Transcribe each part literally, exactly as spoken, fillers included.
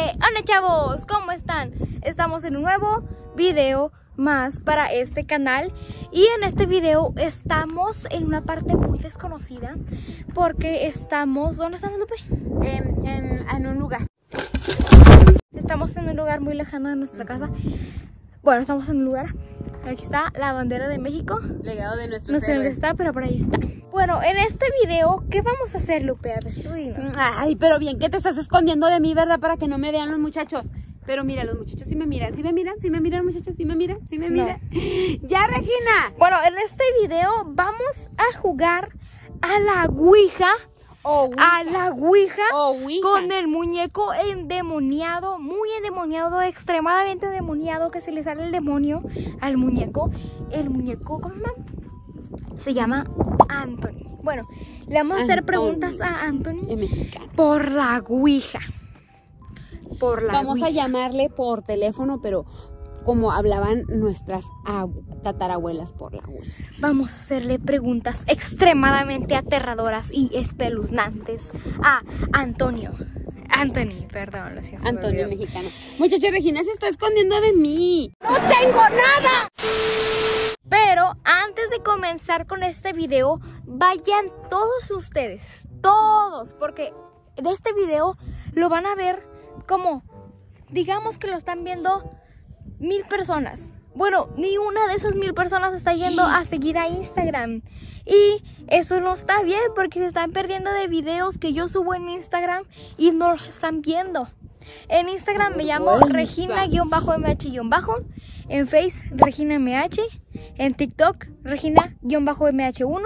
Hola chavos, ¿cómo están? Estamos en un nuevo video más para este canal. Y en este video estamos en una parte muy desconocida, porque estamos... ¿Dónde estamos, Lupe? En, en, en un lugar. Estamos en un lugar muy lejano de nuestra casa. Bueno, estamos en un lugar. Aquí está la bandera de México. Legado de nuestros No sé dónde héroes. está, pero por ahí está. Bueno, en este video, ¿qué vamos a hacer, Lupe? A ver, tú dinos. Ay, pero bien que te estás escondiendo de mí, ¿verdad? Para que no me vean los muchachos. Pero mira, los muchachos sí me miran, sí me miran, sí me miran, muchachos, sí me miran, sí me miran. No. ¡Ya, Regina! Bueno, en este video vamos a jugar a la Ouija. Oh, a la Ouija, oh, Ouija con el muñeco endemoniado, muy endemoniado, extremadamente endemoniado, que se le sale el demonio al muñeco. El muñeco, ¿cómo se llama? Se llama Anthony. Bueno, le vamos a hacer Anthony. preguntas a Anthony en mexicano. por la Ouija. Por la Vamos Ouija. a llamarle por teléfono, pero como hablaban nuestras tatarabuelas por la Ouija. Vamos a hacerle preguntas extremadamente aterradoras y espeluznantes a Antonio. Anthony, perdón, lo siento. Antonio mexicano. Muchacha, Regina se está escondiendo de mí. ¡No tengo nada! Pero antes de comenzar con este video, vayan todos ustedes, todos, porque de este video lo van a ver como, digamos que lo están viendo mil personas. Bueno, ni una de esas mil personas está yendo a seguir a Instagram. Y eso no está bien, porque se están perdiendo de videos que yo subo en Instagram y no los están viendo. En Instagram me llamo Regina-M H-. En Face, Regina M H. En TikTok, Regina-M H uno.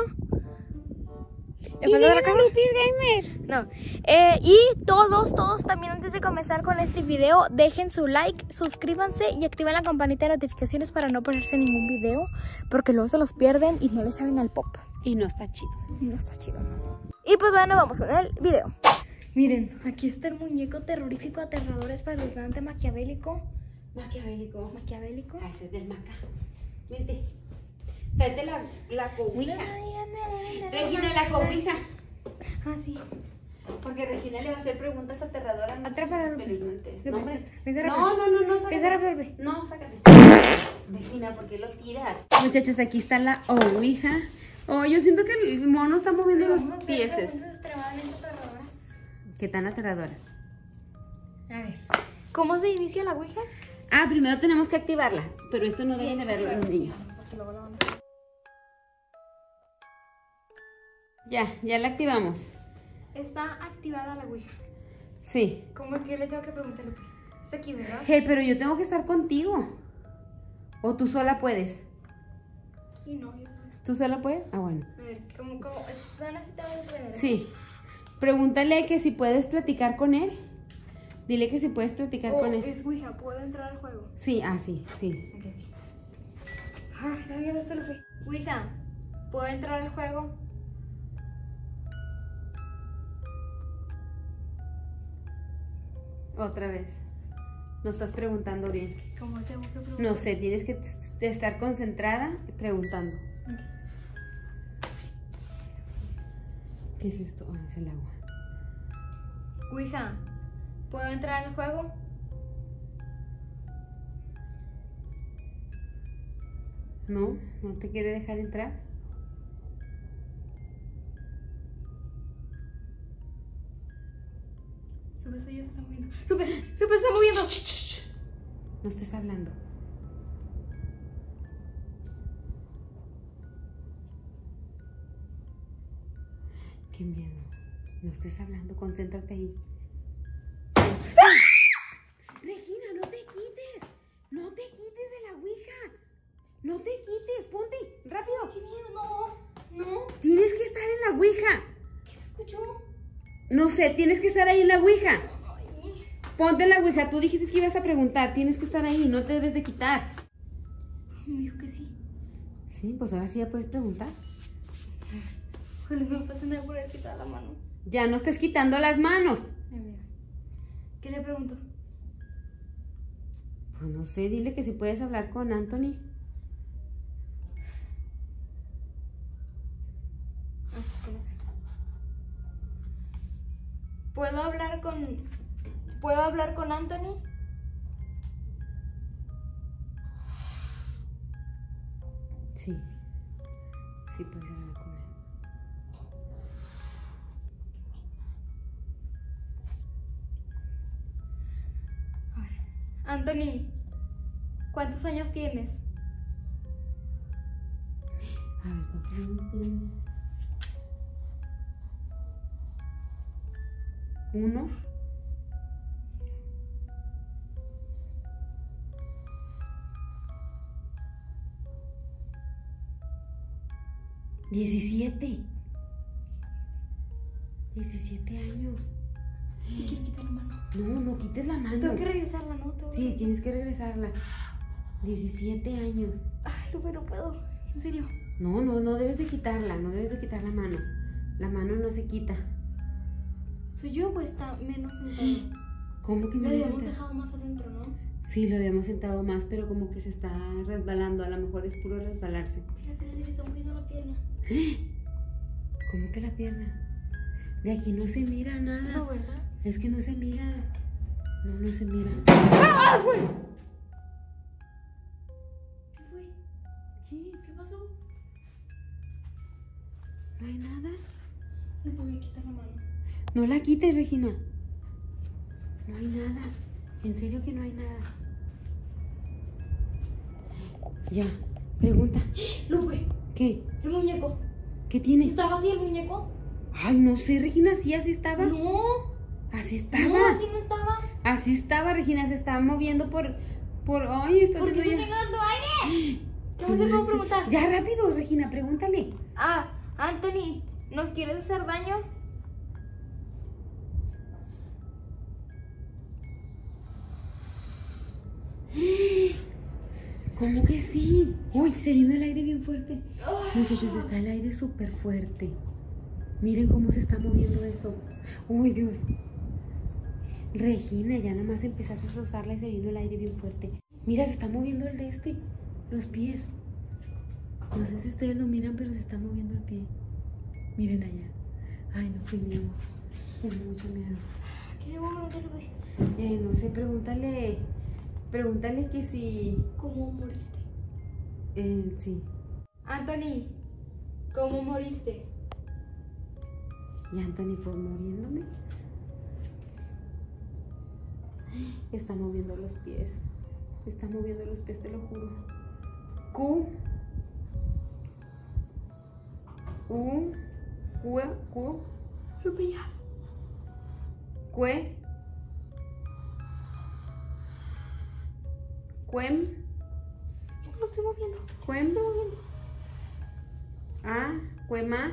¿Y la Gamer? No. Eh, y todos, todos también, antes de comenzar con este video, dejen su like, suscríbanse y activen la campanita de notificaciones para no perderse ningún video, porque luego se los pierden y no les saben al pop. Y no está chido. Y no está chido, ¿no? Y pues bueno, vamos con el video. Miren, aquí está el muñeco terrorífico, aterrador, espeluznante, maquiavélico. Maquiavélico. Maquiavélico. Ah, ese es del Maca. Vente. Tráete la, la cobija. Regina, la cobija. Ah, sí. Porque Regina le va a hacer preguntas aterradoras. Atrápala, espeluznantes. Lupe. No, hombre. Venga, No, no, no, no, Venga, sácate. Lupe. No, sácate. Regina, ¿por qué lo tiras? Muchachos, aquí está la ouija. Oh, yo siento que el mono está moviendo los pieses. ¿Qué tan aterradoras? A ver, ¿cómo se inicia la Ouija? Ah, primero tenemos que activarla, pero esto no Sí, deben de verlo los niños. Ya, ya la activamos. Está activada la Ouija. Sí. ¿Cómo que le tengo que preguntar? Está aquí, ¿verdad? Hey, pero yo tengo que estar contigo. ¿O tú sola puedes? Sí, no, yo no. ¿Tú sola puedes? Ah, bueno. A ver, ¿cómo, cómo? ¿Están así de poner? Sí. Pregúntale que si puedes platicar con él. Dile que si puedes platicar Oh, con él. es Ouija, ¿puedo entrar al juego? Sí, ah, sí, sí. Ok, ok. Ay, no había visto lo que... Ouija, ¿puedo entrar al juego? Otra vez. No estás preguntando bien. ¿Cómo tengo que preguntar? No sé, tienes que t- estar concentrada preguntando. Ok. ¿Qué es esto? Ah, es el agua. Ouija, ¿puedo entrar al juego? ¿No? ¿No te quiere dejar entrar? Lupe, soy yo, se está moviendo. Lupe, Lupe, se está moviendo. No estés hablando. Qué miedo. No estés hablando, concéntrate ahí. Regina, no te quites. No te quites de la Ouija. No te quites, ponte, rápido. ¡Qué miedo! No, no. Tienes que estar en la Ouija. ¿Qué se escuchó? No sé, tienes que estar ahí en la Ouija. Ay. Ponte en la Ouija, tú dijiste que ibas a preguntar. Tienes que estar ahí, no te debes de quitar. Me dijo que sí. Sí, pues ahora sí ya puedes preguntar. Ojalá me pase nada por haber quitado la mano. Ya no estés quitando las manos. Ay, mira. ¿Qué le pregunto? Pues no sé, dile que si puedes hablar con Anthony. ¿Puedo hablar con ¿Puedo hablar con Anthony? Sí. Sí puedes hablar con él. A ver, Anthony, ¿cuántos años tienes? A ver, ¿cuántos años tienes? Uno. Diecisiete. Diecisiete años. ¿Me quiere quitar la mano? No, no quites la mano. Tengo que regresarla, ¿no? Tengo Sí, que- tienes que regresarla. Diecisiete años. Ay, Lupe, no puedo. En serio. No, no, no debes de quitarla. No debes de quitar la mano. La mano no se quita. ¿Soy yo o está menos sentado? ¿Cómo que Lo me habíamos sentado? dejado más adentro, ¿no? Sí, lo habíamos sentado más, pero como que se está resbalando. A lo mejor es puro resbalarse. Mira, mira, le está moviendo la pierna. ¿Cómo que la pierna? De aquí no se mira nada. No, ¿verdad? Es que no se mira. No, no se mira. ¡Ah, güey! ¿Qué fue? ¿Qué? ¿Qué pasó? ¿No hay nada? Le voy a quitar la mano. No la quites, Regina. No hay nada. En serio que no hay nada. Ya, pregunta. Lupe, ¿Qué? el muñeco. ¿Qué tiene? ¿Estaba así el muñeco? Ay, no sé, Regina, sí, así estaba. No. Así estaba. No, así no estaba. Así estaba, Regina, se estaba moviendo por... por... Ay, está ¿Por qué haciendo está ya... llegando aire? ¿Qué No más le puedo manches. preguntar? Ya, rápido, Regina, pregúntale. Ah, Anthony, ¿nos quieres hacer daño? ¿Cómo que sí? Uy, se vino el aire bien fuerte. Muchachos, está el aire súper fuerte. Miren cómo se está moviendo eso. Uy, Dios. Regina, ya nada más empezaste a usarla y se vino el aire bien fuerte. Mira, se está moviendo el de este. Los pies. No sé si ustedes lo miran, pero se está moviendo el pie. Miren allá. Ay, no, qué miedo. Tengo mucho miedo. ¿Qué le voy a preguntar, güey? Eh, no sé, pregúntale. Pregúntale que si... ¿Cómo moriste? Eh, sí. Anthony, ¿cómo moriste? Y Anthony, pues muriéndome. Está moviendo los pies. Está moviendo los pies, te lo juro. Q. U. Q. Q. Lupe, ya. Cue. Cuem. Yo no lo estoy moviendo. Cuem. Estoy moviendo. A. Cuema.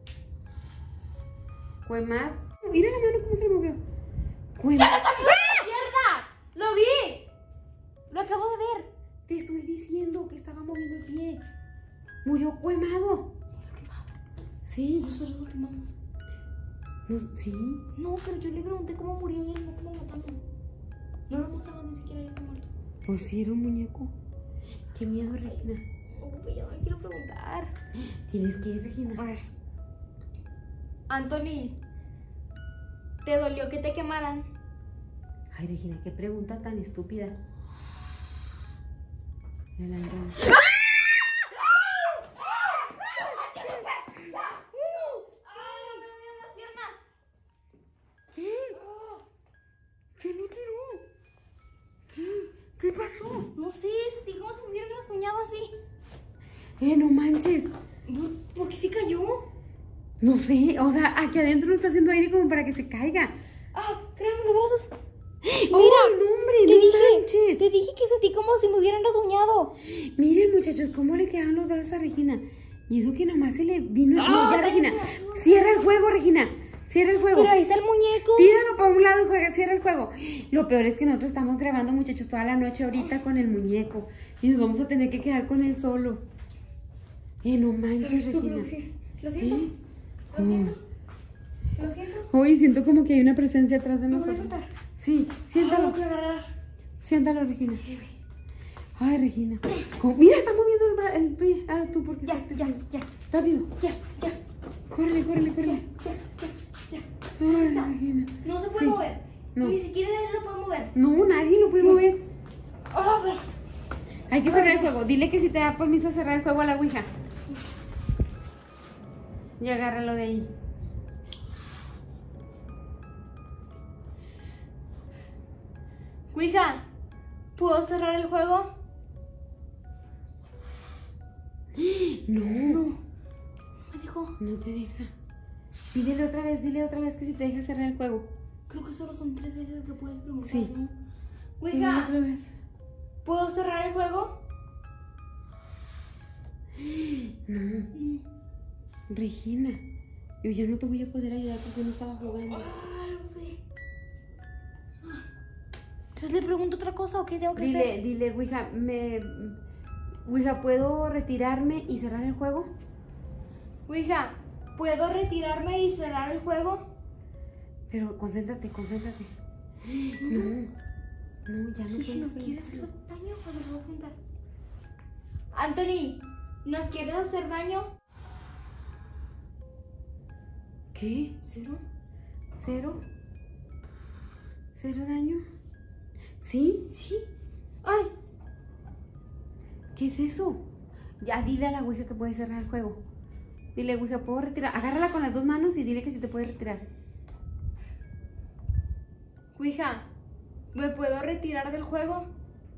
Cuema. Mira la mano cómo se le movió. Cuema. ¡Mierda! ¡Lo vi! Lo acabo de ver. Te estoy diciendo que estaba moviendo el pie. Murió quemado. Lo quemaba. Sí. Nosotros lo quemamos. No, sí. No, pero yo le pregunté cómo murió y él, no cómo lo matamos. No lo matamos, ni siquiera ya está muerto. Pues sí, era un muñeco. Qué miedo, Regina. Oh, pues ya no me quiero preguntar. Tienes que ir, Regina. A ver. Anthony, ¿te dolió que te quemaran? Ay, Regina, qué pregunta tan estúpida. Me la entró. ¿Qué? ¿Quién lo tiró? ¿Qué? ¿Qué pasó? No sé, sentí como si me hubieran rasguñado así. Eh, no manches. ¿Por, ¿Por qué se cayó? No sé, o sea, aquí adentro no está haciendo aire como para que se caiga. Ah, créame los brazos. Mira, Mira, no, hombre, te no dije, manches. te dije que sentí como si me hubieran rasguñado. Miren, muchachos, cómo le quedaron los brazos a Regina. Y eso que nomás se le vino. Ah, No, ya, Regina. Cierra el juego, Regina. Cierra el juego. Pero ahí está el muñeco. Tíralo para un lado y juega, cierra el juego. Lo peor es que nosotros estamos grabando, muchachos, toda la noche ahorita con el muñeco. Y nos vamos a tener que quedar con él solos. Eh, no manches, Pero, Regina. sí, Lo siento. ¿Eh? Lo ¿Cómo? siento. Lo siento. Uy, siento como que hay una presencia atrás de ¿Me voy a nosotros. sentar? Sí, Ah, siéntalo. lo quiero agarrar. Siéntalo, Regina. Ay, Regina. ¿Cómo? Mira, está moviendo el, bra- el pie. Ah, tú, porque Ya, estás ya, pesado. ya, Rápido. ya, ya, Córrele, córrele, ya, córrele. ya, ya, ya. Ay, Está. Regina. No se puede Sí. mover. No. Ni siquiera él lo puede mover. No, nadie lo puede mover. Oh, pero... Hay que cerrar el juego. Dile que si te da permiso a cerrar el juego a la ouija. Y agárralo de ahí. Ouija, ¿puedo cerrar el juego? No. No. No me dejó. No te deja. Pídele otra vez, dile otra vez que si te deja cerrar el juego. Creo que solo son tres veces que puedes preguntar, Sí. ¿no? Dile Ouija, otra vez. ¿puedo cerrar el juego? No, Mm. Regina. Yo ya no te voy a poder ayudar porque no estaba jugando. Ay, güey. Entonces le pregunto otra cosa o qué tengo que Dile, hacer. dile, Ouija, me... Ouija, ¿puedo retirarme y cerrar el juego? Ouija, ¿puedo retirarme y cerrar el juego? Pero concéntrate, concéntrate. No, no, ya no ¿Y si nos puedes quiere hacer preguntarle. daño? Pues le voy a preguntar. Anthony, ¿nos quieres hacer daño? ¿Qué? ¿Cero? ¿Cero? ¿Cero daño? ¿Sí? Sí. Ay, ¿Qué es eso? Ya dile a la Ouija que puede cerrar el juego. Dile, Ouija, ¿puedo retirar? Agárrala con las dos manos y dile que si te puede retirar. Ouija, ¿me puedo retirar del juego?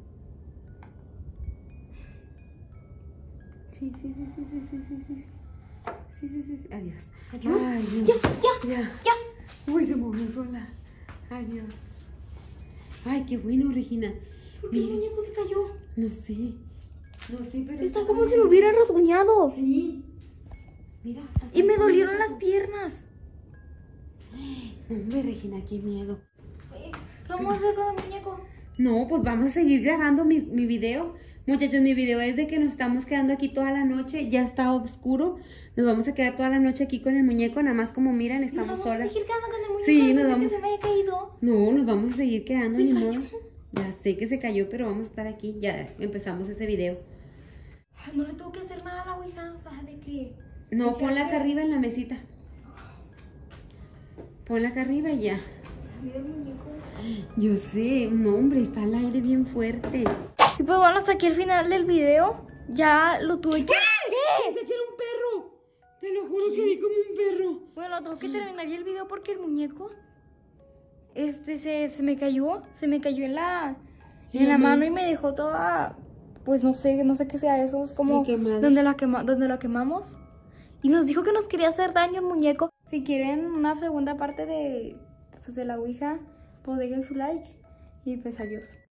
Sí, sí, sí, sí, sí, sí, sí, sí, sí. Sí, sí, sí, sí. Adiós. Adiós. Ay, no. Ya, ya, Ya. ya. Uy, se movió sola. Adiós. Ay, qué bueno, Regina. ¿Por qué el Mira, muñeco se cayó? no sé. No sé, pero... Está como si me hubiera rasguñado. Sí. Mira. hasta Y me acá. dolieron las piernas. No, hombre, Regina, qué miedo. ¿Qué vamos a hacer con el muñeco? No, pues vamos a seguir grabando mi, mi video. Muchachos, mi video es de que nos estamos quedando aquí toda la noche. Ya está oscuro. Nos vamos a quedar toda la noche aquí con el muñeco. Nada más como miran, ¿Nos estamos vamos solas. a seguir quedando con el muñeco Sí, después nos de vamos. que se me haya caído? No, nos vamos a seguir quedando, Se ni cayó. modo. Ya sé que se cayó, pero vamos a estar aquí. Ya empezamos ese video. Ay, no le tengo que hacer nada a la ouija, o sea, de que... No, Ya ponla acá que- arriba en la mesita. Ponla acá arriba y ya. Mira el muñeco. Yo sé, no, hombre, está al aire bien fuerte. Y pues bueno, hasta aquí el final del video. Ya lo tuve que... Pensé que era un perro. Te lo juro que vi como un perro. Bueno, tengo que terminar ya el video porque el muñeco... Este, se, se me cayó. Se me cayó en la... ¿En En la la mano? mano y me dejó toda... Pues no sé, no sé qué sea eso. Es como... ¿Y quemada? Donde la, quema, donde la quemamos. Y nos dijo que nos quería hacer daño el muñeco. Si quieren una segunda parte de... Pues de la ouija, pues dejen su like. Y pues adiós.